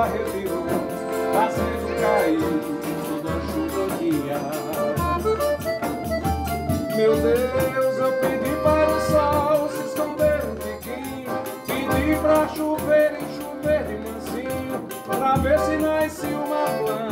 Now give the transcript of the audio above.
revirou, fazendo cair toda a chuva dia. Meu Deus, eu pedi para o sol se esconder um tiquinho, pedi para chover em chover de mansinho, para ver se nasce uma planta